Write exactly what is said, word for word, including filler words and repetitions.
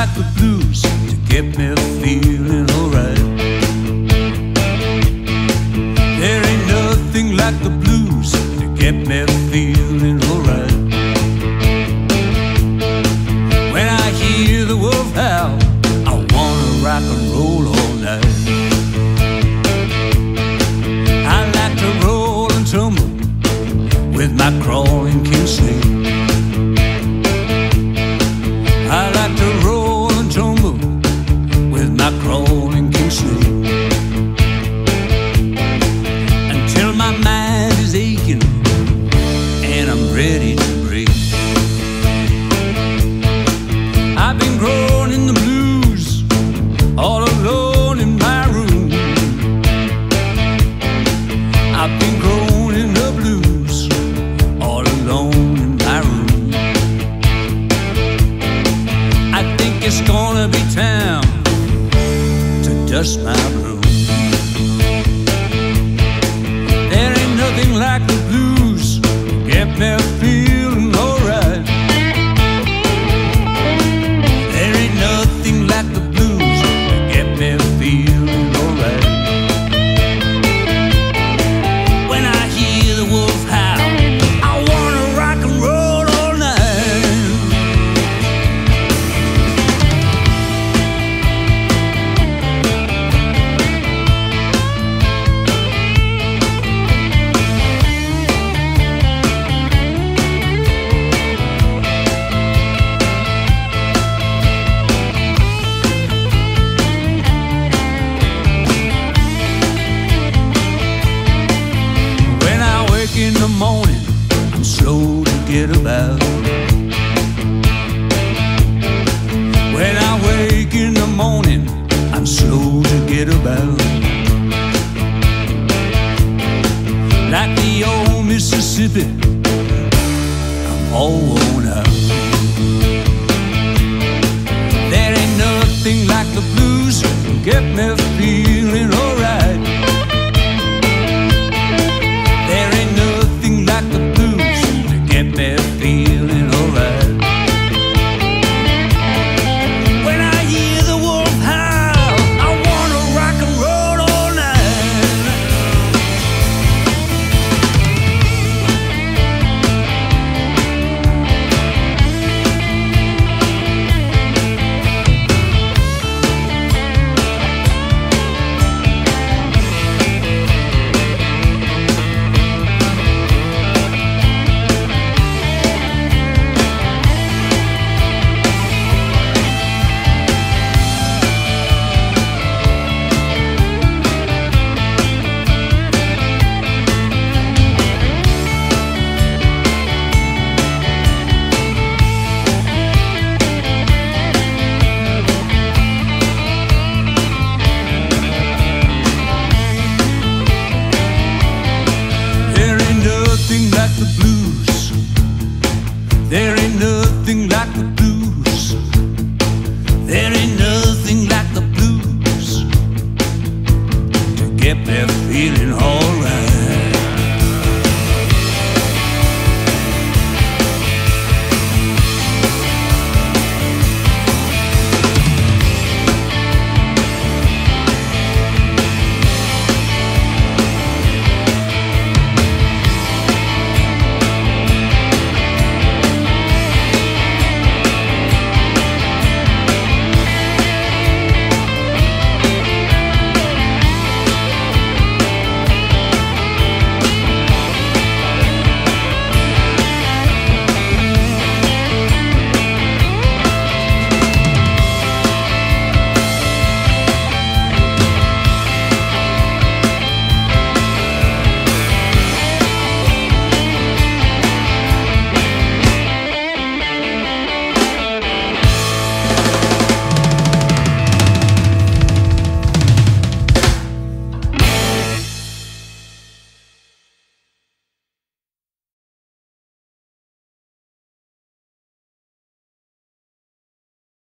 like the blues to get me feeling alright. There ain't nothing like the blues to get me feeling alright. When I hear the wolf howl, I wanna rock and roll all night. I like to roll and tumble with my crawling king snake. I like to roll and tumble with my crawling king snake, until my mind is aching and I'm ready to break. I've been growing in the blues all alone in my room. I've been growing in the blues all alone in my room. I think it's gonna be time to dust my broom. There ain't nothing like the blues to get me feeling alright. There ain't nothing like the blues to get me feeling alright. When I hear the wolf howl, I wanna rock and roll all night. When I wake in the morning, I'm slow to get about. When I wake in the morning, I'm slow to get about. Like the old Mississippi, I'm all worn out. There ain't nothing like the blues to get me feeling alright. There ain't nothing like the blues to get me feeling alright. When I hear the wolf howl, I wanna rock and roll all night. Like the blues, there ain't nothing like the blues. There ain't nothing like the blues to get me feeling hard.